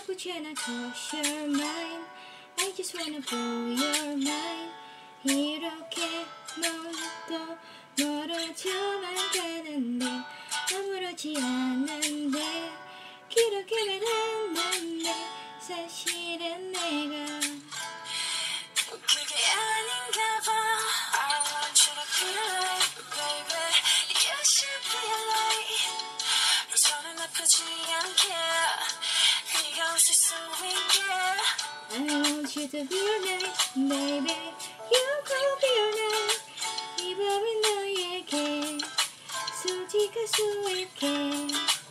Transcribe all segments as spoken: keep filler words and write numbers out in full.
물어보지 않아 cause you're mine I just wanna blow your mind 이렇게 넌 또 멀어져만 가는데 아무렇지 않은데 그렇게 말했는데 사실은 내가 그게 아닌가 봐 I want you to feel like baby You should feel like 너 손은 아프지 않게 네가 웃을 수 있게 I want you to feel like baby You could feel like 이 밤이 너에게 솔직할 수 있게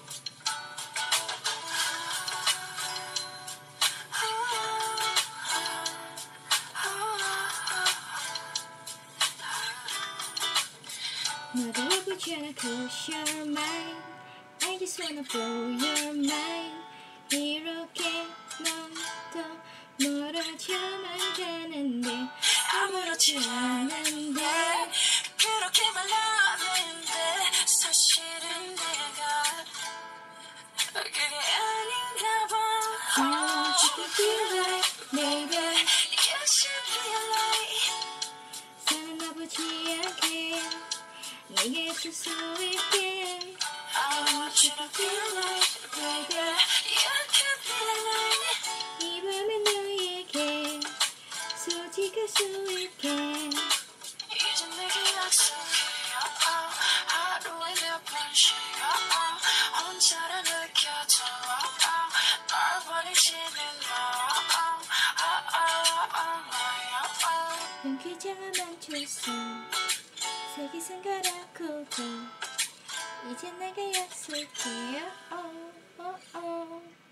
너를 보지 않아 cause you're mine I just wanna blow your mind 이렇게 넌 또 멀어져만 가는데 아무렇지 않은데 그렇게 말하는데 사실은 내가 그게 아닌가 봐 I want you to feel like baby You should feel like 사는 나보지 않게 내게 있을 수 있게 I want you to feel like baby You can feel like 이 밤에 너에게 솔직할 수 있게 이제 내게 약속해 oh, oh. 하루에 몇 번씩 oh, oh. 혼자라 느껴져 oh, oh. 널 버리지는 마 oh, oh, oh, oh, oh, oh. 연기장을 멈췄어 색이선 가라고도 이제 내가 약속해 oh, oh, oh.